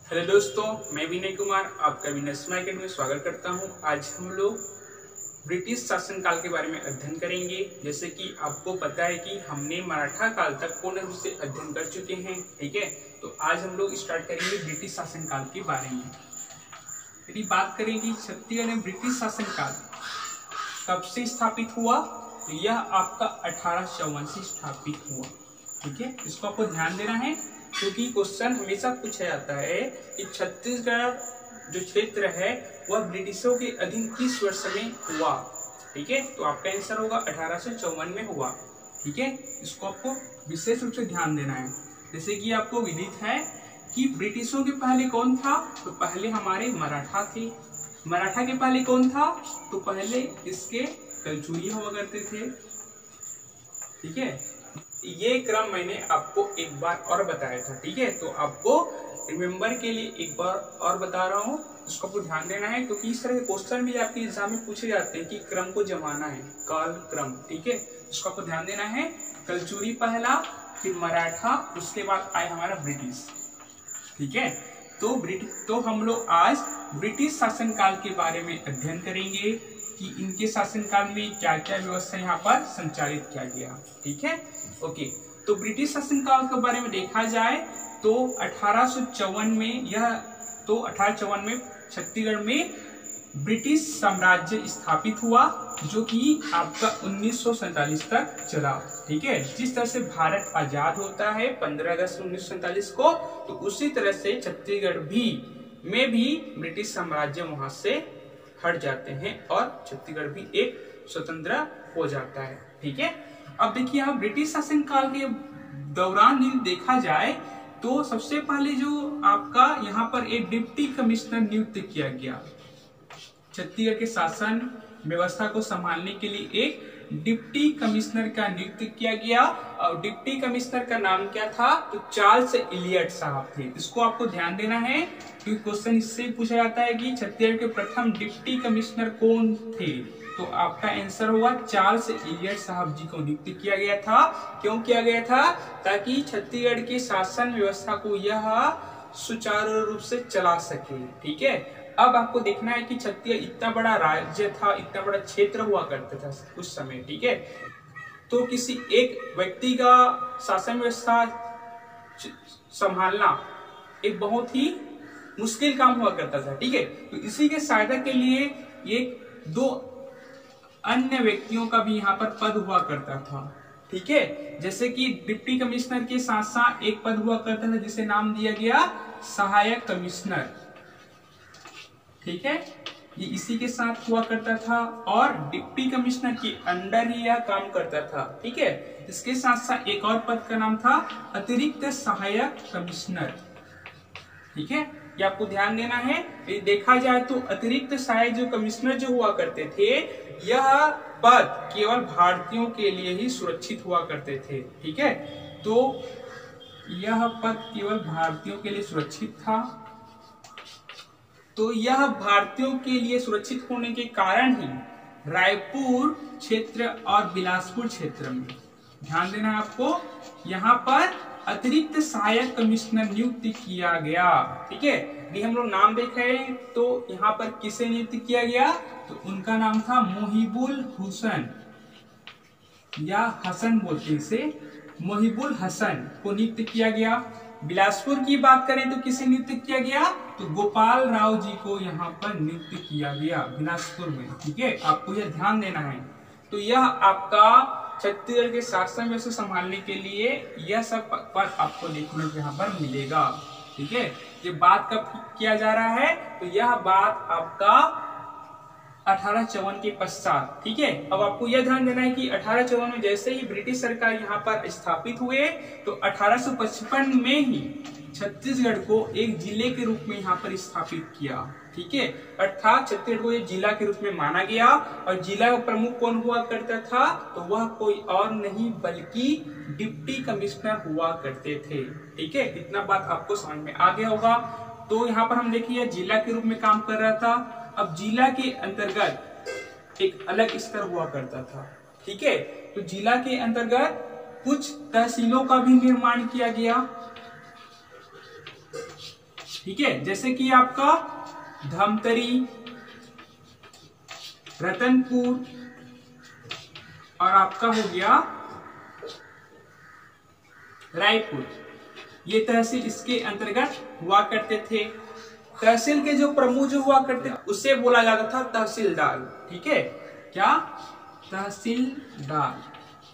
Hello दोस्तों, मैं विनय कुमार आपका विनय स्माइल अकेडमी में स्वागत करता हूं। आज हम लोग ब्रिटिश शासनकाल के बारे में अध्ययन करेंगे। जैसे कि आपको पता है कि हमने मराठा काल तक पूर्ण रूप से अध्ययन कर चुके हैं, ठीक है। तो आज हम लोग स्टार्ट करेंगे ब्रिटिश शासनकाल के बारे में। यदि बात करें कि छत्तीसगढ़ में ब्रिटिश शासनकाल कब से स्थापित हुआ, तो यह आपका 1854 से स्थापित हुआ, ठीक है। इसको आपको ध्यान देना है क्योंकि क्वेश्चन हमेशा पूछा जाता है कि छत्तीसगढ़ जो क्षेत्र है वह ब्रिटिशों के अधीन किस वर्ष में हुआ, ठीक है। तो आपका आंसर होगा 1854 में हुआ, ठीक है। इसको आपको विशेष रूप से ध्यान देना है। जैसे कि आपको विदित है कि ब्रिटिशों के पहले कौन था, तो पहले हमारे मराठा थे। मराठा के पहले कौन था, तो पहले इसके कलचुरी हुआ करते थे, ठीक है। ये क्रम मैंने आपको एक बार और बताया था, ठीक है। तो आपको रिमेम्बर के लिए एक बार और बता रहा हूँ, इसको आपको ध्यान देना है क्योंकि इस तरह के क्वेश्चन भी आपके एग्जाम में पूछे जाते हैं कि क्रम को जमाना है, काल क्रम, ठीक है। इसको आपको ध्यान देना है। कलचुरी पहला, फिर मराठा, उसके बाद आए हमारा ब्रिटिश, ठीक है। तो हम लोग आज ब्रिटिश शासनकाल के बारे में अध्ययन करेंगे कि इनके शासनकाल में क्या क्या व्यवस्था यहाँ पर संचालित किया गया, ठीक है। ओके, तो ब्रिटिश शासनकाल के बारे में देखा जाए तो 1854 में 1854 में छत्तीसगढ़ में ब्रिटिश साम्राज्य स्थापित हुआ, जो कि आपका 1947 तक चला, ठीक है। जिस तरह से भारत आजाद होता है 15 अगस्त 1947 को, तो उसी तरह से छत्तीसगढ़ में भी ब्रिटिश साम्राज्य वहां से हट जाते हैं और छत्तीसगढ़ भी एक स्वतंत्र हो जाता है, ठीक है। अब देखिए, यहाँ ब्रिटिश शासनकाल के दौरान यदि देखा जाए तो सबसे पहले जो आपका यहाँ पर एक डिप्टी कमिश्नर नियुक्त किया गया। छत्तीसगढ़ के शासन व्यवस्था को संभालने के लिए एक डिप्टी कमिश्नर का नियुक्त किया गया और डिप्टी कमिश्नर का नाम क्या था, तो चार्ल्स इलियट साहब थे। इसको आपको ध्यान देना है क्योंकि क्वेश्चन इससे पूछा जाता है कि छत्तीसगढ़ के प्रथम डिप्टी कमिश्नर कौन थे, तो आपका आंसर होगा चार्ल्स इलियट साहब जी को नियुक्त किया गया था। क्यों किया गया था, ताकि छत्तीसगढ़ की शासन व्यवस्था को यह सुचारू रूप से चला सके, ठीक है। अब आपको देखना है कि छत्तीसगढ़ इतना बड़ा राज्य था, इतना बड़ा क्षेत्र हुआ करता था उस समय, ठीक है। तो किसी एक व्यक्ति का शासन व्यवस्था संभालना एक बहुत ही मुश्किल काम हुआ करता था, ठीक है। तो इसी के सहायता के लिए एक दो अन्य व्यक्तियों का भी यहाँ पर पद हुआ करता था, ठीक है। जैसे कि डिप्टी कमिश्नर के साथ साथ एक पद हुआ करता था जिसे नाम दिया गया सहायक कमिश्नर, ठीक है। ये इसी के साथ हुआ करता था और डिप्टी कमिश्नर के अंडर ही यह काम करता था, ठीक है। इसके साथ साथ एक और पद का नाम था अतिरिक्त सहायक कमिश्नर, ठीक है। ये आपको ध्यान देना है। देखा जाए तो अतिरिक्त सहायक जो कमिश्नर जो हुआ करते थे, यह पद केवल भारतीयों के लिए ही सुरक्षित हुआ करते थे, ठीक है। तो यह पद केवल भारतीयों के लिए सुरक्षित था। तो यह भारतीयों के लिए सुरक्षित होने के कारण ही रायपुर क्षेत्र और बिलासपुर क्षेत्र में, ध्यान देना है आपको, यहाँ पर अतिरिक्त सहायक कमिश्नर नियुक्त किया गया, ठीक है। यदि हम लोग नाम देख रहे हैं तो यहाँ पर किसे नियुक्त किया गया, तो उनका नाम था मोहिबुल हुसैन, या हसन बोलते इसे, मोहिबुल हसन को नियुक्त किया गया। बिलासपुर की बात करें तो किसे नियुक्त किया गया, तो गोपाल राव जी को यहाँ पर नियुक्त किया गया बिलासपुर में, ठीक है। आपको यह ध्यान देना है। तो यह आपका छत्तीसगढ़ के शासन व्यवस्था संभालने के लिए यह सब पद आपको देखने को यहाँ पर मिलेगा, ठीक है। ये बात कब किया जा रहा है, तो यह बात आपका 1854 के पश्चात, ठीक है। अब आपको यह ध्यान देना है कि 1854 में जैसे ही ब्रिटिश सरकार यहाँ पर स्थापित हुए, तो 1855 में ही छत्तीसगढ़ को एक जिले के रूप में यहाँ पर स्थापित किया, ठीक है। अर्थात छत्तीसगढ़ को एक जिला के रूप में माना गया और जिला का प्रमुख कौन हुआ करता था, तो वह कोई और नहीं बल्कि डिप्टी कमिश्नर हुआ करते थे, ठीक है। इतना बात आपको समझ में आ गया होगा। तो यहाँ पर हम देखिए जिला के रूप में काम कर रहा था। अब जिला के अंतर्गत एक अलग स्तर हुआ करता था, ठीक है। तो जिला के अंतर्गत कुछ तहसीलों का भी निर्माण किया गया, ठीक है, जैसे कि आपका धमतरी, रतनपुर और आपका हो गया रायपुर, ये तहसील इसके अंतर्गत हुआ करते थे। तहसील के जो प्रमुख जो हुआ करते उसे बोला जाता था तहसीलदार। ठीक है, क्या? तहसीलदार,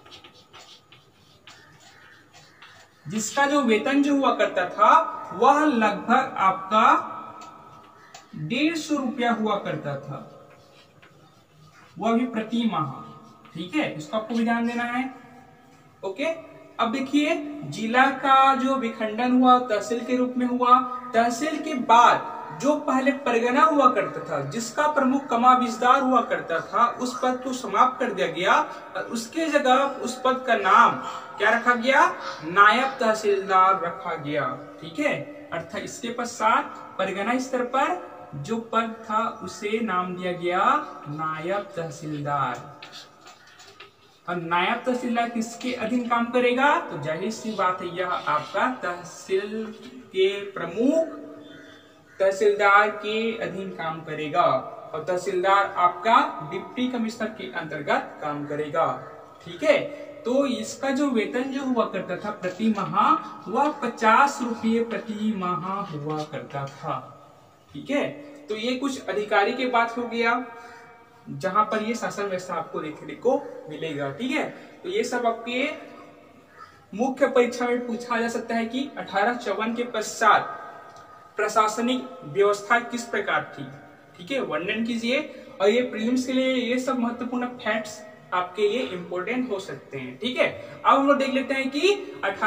जिसका जो वेतन जो हुआ करता था वह लगभग आपका 150 रुपया हुआ करता था, वह भी प्रति माह। ठीक है, इसको आपको भी ध्यान देना है। ओके, अब देखिए जिला का जो विखंडन हुआ तहसील के रूप में हुआ। तहसील के बाद जो पहले परगना हुआ करता था, जिसका प्रमुख कमाविजदार हुआ करता था, उस पद को समाप्त कर दिया गया और उसके जगह उस पद का नाम क्या रखा गया? नायब तहसीलदार रखा गया। ठीक है, अर्थात इसके पश्चात परगना स्तर पर जो पद था उसे नाम दिया गया नायब तहसीलदार। और नायब तहसीलदार किसके अधीन काम करेगा? तो जाहिर सी बात है, यह आपका तहसील के प्रमुख तहसीलदार के अधीन काम करेगा और तहसीलदार आपका डिप्टी कमिश्नर के अंतर्गत काम करेगा। ठीक है, तो इसका जो वेतन जो हुआ करता था प्रति माह, वह 50 रुपये प्रति माह हुआ करता था। ठीक है, तो ये कुछ अधिकारी के बात हो गया जहां पर ये शासन व्यवस्था आपको देखने को मिलेगा। ठीक है, तो ये सब आपके मुख्य परीक्षा में पूछा जा सकता है कि 1854 के पश्चात प्रशासनिक व्यवस्था किस प्रकार थी। ठीक है, वर्णन कीजिए। और ये प्रीलिम्स के लिए ये सब महत्वपूर्ण फैक्ट्स आपके लिए इंपॉर्टेंट हो सकते हैं। ठीक है, अब हम लोग देख लेते हैं कि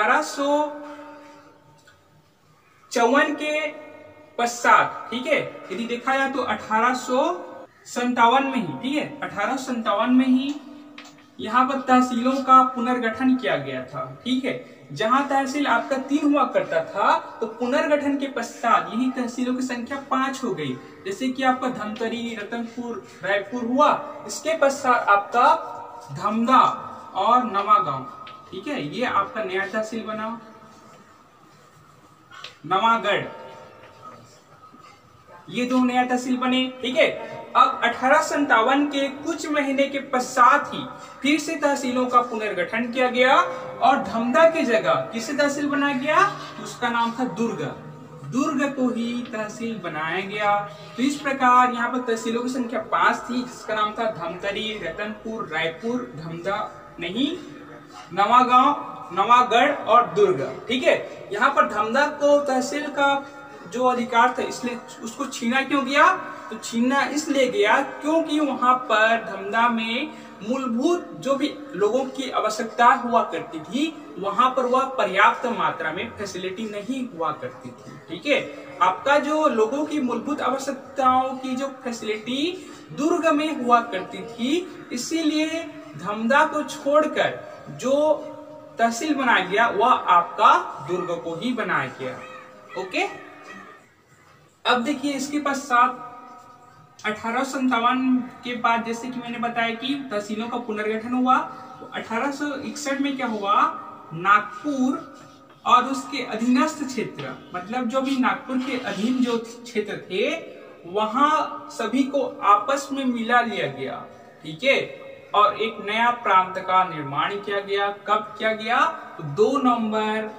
1854 के पश्चात, ठीक है, यदि देखा जाए तो 1857 में ही, ठीक है, 1857 में ही यहाँ पर तहसीलों का पुनर्गठन किया गया था। ठीक है, जहां तहसील आपका 3 हुआ करता था, तो पुनर्गठन के पश्चात यही तहसीलों की संख्या 5 हो गई। जैसे कि आपका धमतरी, रतनपुर, रायपुर हुआ, इसके पश्चात आपका धमदा और नवागांव। ठीक है, ये आपका नया तहसील बना। नवागढ़, ये 2 नया तहसील बने। ठीक है, अब 1857 के कुछ महीने के पश्चात ही फिर से तहसीलों का पुनर्गठन किया गया और धमदा की जगह किसे तहसील बनाया गया? तो उसका नाम था दुर्ग। दुर्ग को ही तहसील बनाया गया। तो इस प्रकार यहाँ पर तहसीलों की संख्या 5 थी, जिसका नाम था धमतरी, रतनपुर, रायपुर, धमदा नहीं, नवागांव, नवागढ़ और दुर्ग। ठीक है, यहाँ पर धमदा को तहसील का जो अधिकार था इसलिए उसको छीना क्यों गया? तो छीना इसलिए गया क्योंकि वहां पर धमदा में मूलभूत जो भी लोगों की आवश्यकता हुआ करती थी, वहां पर वह पर्याप्त मात्रा में फैसिलिटी नहीं हुआ करती थी। ठीक है, आपका जो लोगों की मूलभूत आवश्यकताओं की जो फैसिलिटी दुर्ग में हुआ करती थी, इसीलिए धमदा को छोड़कर जो तहसील बनाया गया वह आपका दुर्ग को ही बनाया गया। ओके, अब देखिए इसके पश्चात 1857 के बाद जैसे कि मैंने बताया कि तहसीलों का पुनर्गठन हुआ, तो 1861 में क्या हुआ? नागपुर और उसके अधीनस्थ क्षेत्र, मतलब जो भी नागपुर के अधीन जो क्षेत्र थे, वहां सभी को आपस में मिला लिया गया। ठीक है, और एक नया प्रांत का निर्माण किया गया। कब किया गया? 2 नवंबर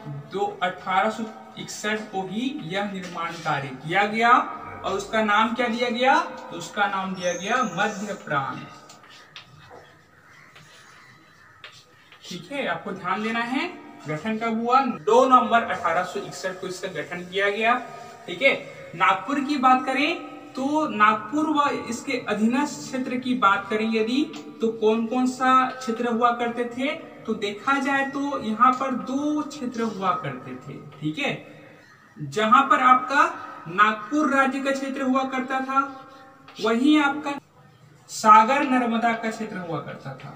1861 को ही यह निर्माण कार्य किया गया और उसका नाम क्या दिया गया? तो उसका नाम दिया गया मध्य प्रांत। ठीक है, आपको ध्यान देना है। गठन कब हुआ? 2 नवंबर 1861 को इसका गठन किया गया। ठीक है, नागपुर की बात करें तो नागपुर व इसके अधीनस्थ क्षेत्र की बात करें यदि, तो कौन कौन सा क्षेत्र हुआ करते थे? तो देखा जाए तो यहाँ पर 2 क्षेत्र हुआ करते थे। ठीक है, जहां पर आपका नागपुर राज्य का क्षेत्र हुआ करता था, वहीं आपका सागर नर्मदा का क्षेत्र हुआ करता था,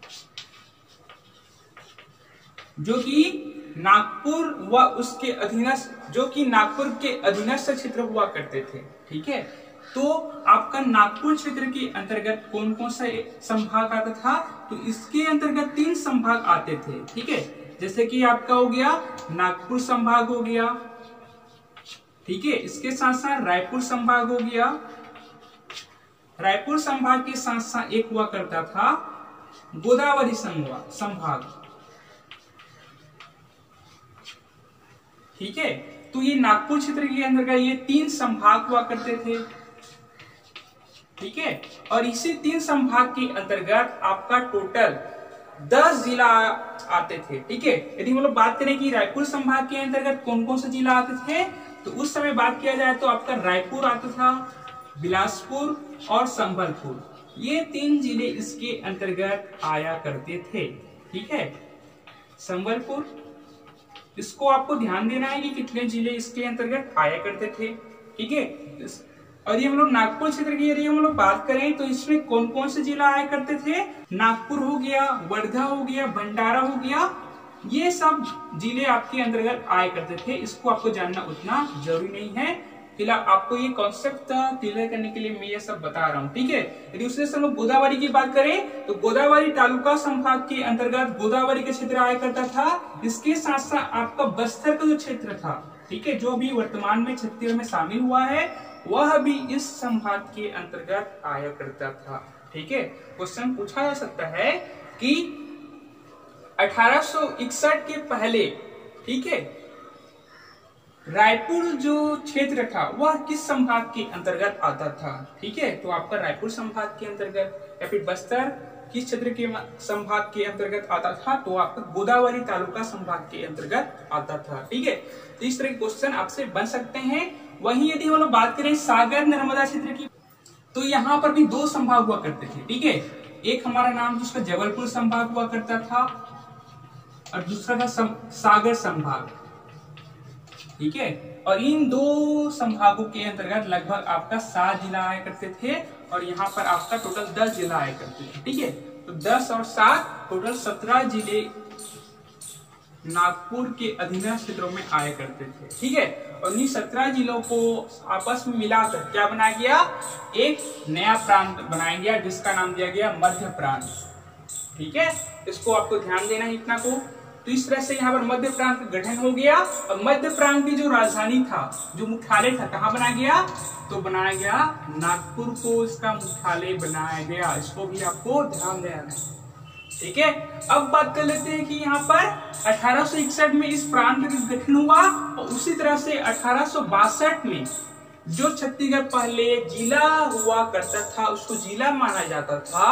जो कि नागपुर व उसके अधीनस्थ, जो कि नागपुर के अधीनस्थ क्षेत्र हुआ करते थे। ठीक है, तो आपका नागपुर क्षेत्र के अंतर्गत कौन कौन सा संभाग आता था? तो इसके अंतर्गत 3 संभाग आते थे। ठीक है, जैसे कि आपका हो गया नागपुर संभाग हो गया। ठीक है। इसके साथ साथ रायपुर संभाग हो गया। रायपुर संभाग के साथ साथ एक हुआ करता था गोदावरी संभाग। ठीक है, तो ये नागपुर क्षेत्र के अंतर्गत ये 3 संभाग हुआ करते थे। ठीक है, और इसी 3 संभाग के अंतर्गत आपका टोटल 10 जिला आते थे। ठीक है, यदि हम लोग बात करें कि रायपुर संभाग के अंतर्गत कौन कौन से जिला आते थे, तो उस समय बात किया जाए तो आपका रायपुर आता था, बिलासपुर और संबलपुर, ये 3 जिले इसके अंतर्गत आया करते थे। ठीक है, संबलपुर, इसको आपको ध्यान देना है कि कितने जिले इसके अंतर्गत आया करते थे। ठीक है, और ये हम लोग नागपुर क्षेत्र की यदि हम लोग बात करें तो इसमें कौन कौन से जिला आया करते थे, नागपुर हो गया, वर्धा हो गया, भंडारा हो गया, ये सब जिले आपके अंतर्गत आया करते थे। इसको आपको जानना उतना जरूरी नहीं है, फिलहाल आपको ये कॉन्सेप्ट क्लियर करने के लिए मैं ये सब बता रहा हूँ। ठीक है, यदि उससे हम लोग गोदावरी की बात करें तो गोदावरी तालुका संभाग के अंतर्गत गोदावरी का क्षेत्र आया करता था। इसके साथ साथ आपका बस्तर का जो क्षेत्र था, ठीक है, जो भी वर्तमान में छत्तीसगढ़ में शामिल हुआ है, वह भी इस संभाग के अंतर्गत आया करता था। ठीक है, क्वेश्चन पूछा जा सकता है कि 1861 के पहले, ठीक है, रायपुर जो क्षेत्र था वह किस संभाग के अंतर्गत आता था। ठीक है, तो आपका रायपुर संभाग के अंतर्गत, या फिर बस्तर किस क्षेत्र के संभाग के अंतर्गत आता था, तो आपका गोदावरी तालुका संभाग के अंतर्गत आता था। ठीक है, तो इस तरह के क्वेश्चन आपसे बन सकते हैं। वहीं यदि हम लोग बात करें सागर नर्मदा क्षेत्र की, तो यहाँ पर भी 2 संभाग हुआ करते थे। ठीक है, एक हमारा नाम जिसका जबलपुर संभाग हुआ करता था और दूसरा था सागर संभाग। ठीक है, और इन 2 संभागों के अंतर्गत लगभग आपका 7 जिला आया करते थे और यहाँ पर आपका टोटल 10 जिला आया करते थे। ठीक है, तो 10 और 7 टोटल 17 जिले नागपुर के अधीनस्थ क्षेत्रों में आया करते थे। ठीक है, और इन 17 जिलों को आपस में मिलाकर क्या बनाया गया, एक नया प्रांत बनाया गया जिसका नाम दिया गया मध्य प्रांत। ठीक है, इसको आपको ध्यान देना है इतना को। तो इस तरह से यहाँ पर मध्य प्रांत का गठन हो गया और मध्य प्रांत की जो राजधानी था, जो मुख्यालय था, कहाँ बनाया गया, तो बनाया गया नागपुर को इसका मुख्यालय बनाया गया। इसको भी आपको ध्यान देना है। ठीक है, अब बात कर लेते हैं कि यहाँ पर 1861 में इस प्रांत का गठन हुआ और उसी तरह से 1862 में जो छत्तीसगढ़ पहले जिला हुआ करता था उसको जिला माना जाता था,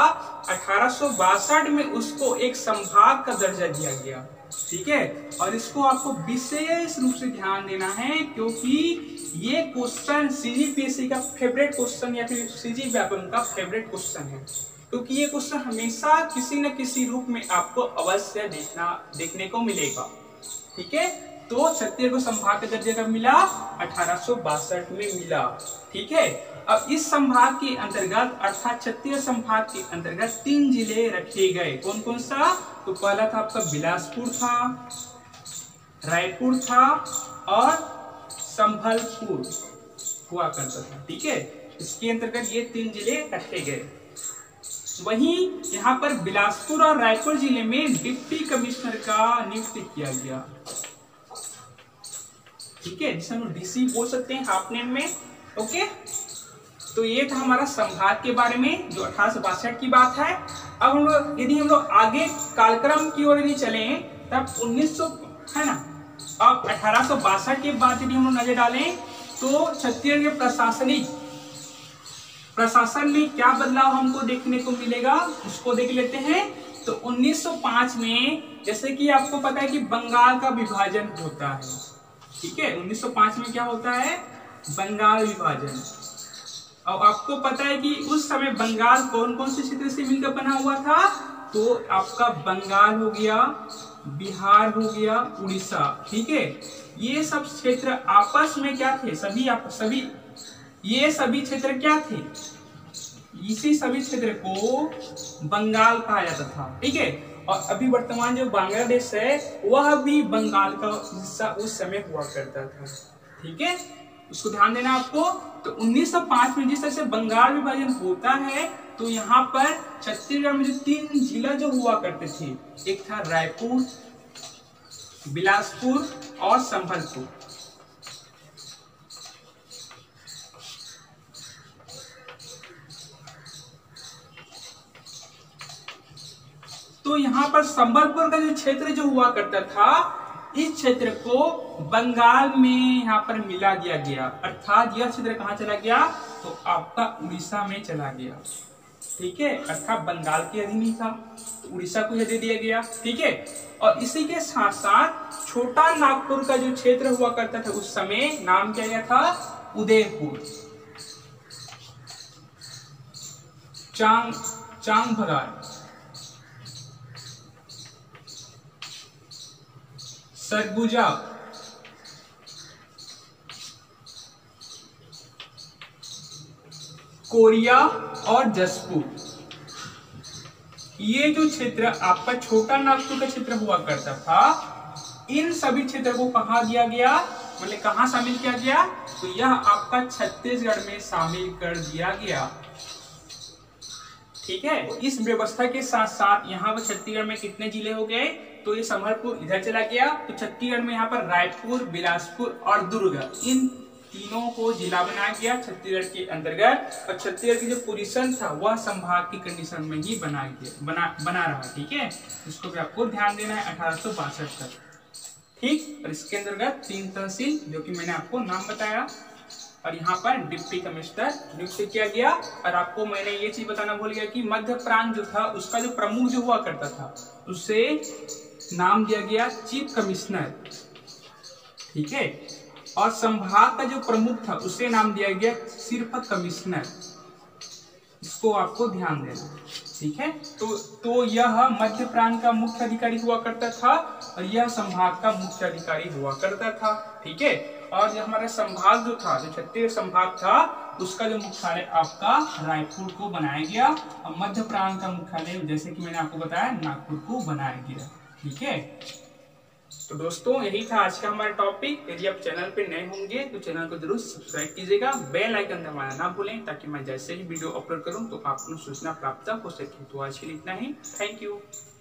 1862 में उसको एक संभाग का दर्जा दिया गया। ठीक है, और इसको आपको विशेष रूप से ध्यान देना है क्योंकि ये क्वेश्चन सीजीपीएससी का फेवरेट क्वेश्चन या फिर सीजी व्यापम का फेवरेट क्वेश्चन है, क्योंकि ये क्वेश्चन हमेशा किसी न किसी रूप में आपको अवश्य देखने को मिलेगा। ठीक है, तो छत्तीसगढ़ को संभाग का दर्जा कब मिला, 1862 में मिला। ठीक है, अब इस संभाग के अंतर्गत अर्थात छत्तीसगढ़ संभाग के अंतर्गत 3 जिले रखे गए। कौन कौन सा, तो पहला था आपका बिलासपुर था, रायपुर था और संबलपुर हुआ करता था। ठीक है, इसके अंतर्गत ये 3 जिले रखे गए। वहीं यहाँ पर बिलासपुर और रायपुर जिले में डिप्टी कमिश्नर का नियुक्त किया गया। ठीक है, जिसे हम डीसी बोल सकते हैं हाफ नेम में। ओके, तो ये था हमारा संभाग के बारे में जो 1862 की बात है। अब हम लोग यदि हम लोग आगे कालक्रम की ओर यदि चले तब 1900 है ना, अब 1862 के बाद यदि हम लोग नजर डालें तो छत्तीसगढ़ के प्रशासन में क्या बदलाव हमको देखने को मिलेगा उसको देख लेते हैं। तो 1905 में जैसे कि आपको पता है कि बंगाल का विभाजन होता है। ठीक है, 1905 में क्या होता है, बंगाल विभाजन। और आपको पता है कि उस समय बंगाल कौन कौन से क्षेत्र से मिलकर बना हुआ था, तो आपका बंगाल हो गया, बिहार हो गया, उड़ीसा। ठीक है, ये सब क्षेत्र आपस में क्या थे, ये सभी क्षेत्र क्या थे, इसी सभी क्षेत्र को बंगाल कहा जाता था। ठीक है, और अभी वर्तमान जो बांग्लादेश है वह भी बंगाल का हिस्सा उस समय हुआ करता था। ठीक है, उसको ध्यान देना आपको। तो 1905 में जिस तरह से बंगाल विभाजन होता है तो यहाँ पर छत्तीसगढ़ में जो 3 जिला जो हुआ करते थे, एक था रायपुर, बिलासपुर और संबलपुर। दोस्तों यहाँ पर संबलपुर का जो क्षेत्र जो हुआ करता था, इस क्षेत्र को बंगाल में यहाँ पर मिला दिया गया, अर्थात यह क्षेत्र कहाँ चला गया, तो आपका उड़ीसा में चला गया। ठीक है, अर्थात बंगाल के अधीन ही था, उड़ीसा को यह दे दिया गया। ठीक है, और इसी के साथ साथ छोटा नागपुर का जो क्षेत्र हुआ करता था उस समय नाम क्या गया था, उदयपुर, चांगभंगार, सरगुजा, कोरिया और जसपुर। ये जो क्षेत्र आपका छोटा नागपुर का क्षेत्र हुआ करता था, इन सभी क्षेत्र को कहा दिया गया, मतलब कहाँ शामिल किया गया, तो यह आपका छत्तीसगढ़ में शामिल कर दिया गया। ठीक है, इस व्यवस्था के साथ साथ यहाँ पर छत्तीसगढ़ में कितने जिले हो गए, तो ये संबलपुर इधर चला गया, तो छत्तीसगढ़ में यहाँ पर रायपुर, बिलासपुर और दुर्ग, इन तीनों को जिला बनाया गया छत्तीसगढ़ के अंतर्गत। और छत्तीसगढ़ की जो पोजीशन था वह संभाग की कंडीशन में ही बना रहा। ठीक है, इसको भी आपको ध्यान देना है 1862 तक। ठीक, और इसके अंतर्गत 3 तहसील जो कि मैंने आपको नाम बताया, और यहाँ पर डिप्टी कमिश्नर नियुक्त किया गया। और आपको मैंने ये चीज बताना भूल गया कि मध्य प्रांत जो था उसका जो प्रमुख जो हुआ करता था उसे नाम दिया गया चीफ कमिश्नर। ठीक है, और संभाग का जो प्रमुख था उसे नाम दिया गया सिर्फ कमिश्नर। इसको आपको ध्यान देना। ठीक है, तो यह मध्य प्रांत का मुख्य अधिकारी हुआ करता था और यह संभाग का मुख्य अधिकारी हुआ करता था। ठीक है, और जो हमारा संभाग जो था, जो छत्तीसगढ़ संभाग था, उसका जो मुख्यालय आपका रायपुर को बनाया गया और मध्य प्रांत का मुख्यालय जैसे कि मैंने आपको बताया नागपुर को बनाया गया। ठीक है, तो दोस्तों यही था आज का हमारा टॉपिक। यदि आप चैनल पे नए होंगे तो चैनल को जरूर सब्सक्राइब कीजिएगा, बेल आइकन दबाना ना भूलें, ताकि मैं जैसे ही वीडियो अपलोड करूं तो आपको सूचना प्राप्त हो सके। तो आज के लिए इतना ही, थैंक यू।